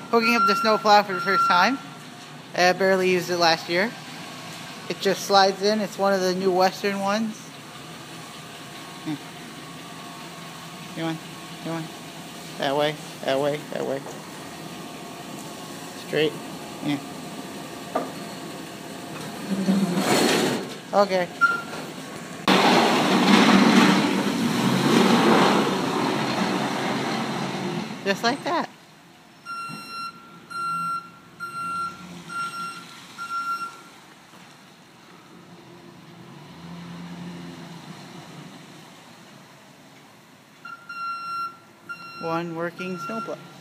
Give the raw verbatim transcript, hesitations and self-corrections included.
hooking up the snowplow for the first time. I barely used it last year. It just slides in. It's one of the new Western ones. Hmm. You want? You want? That way, that way, that way. Straight. Yeah. Okay. Just like that. One working snowplow.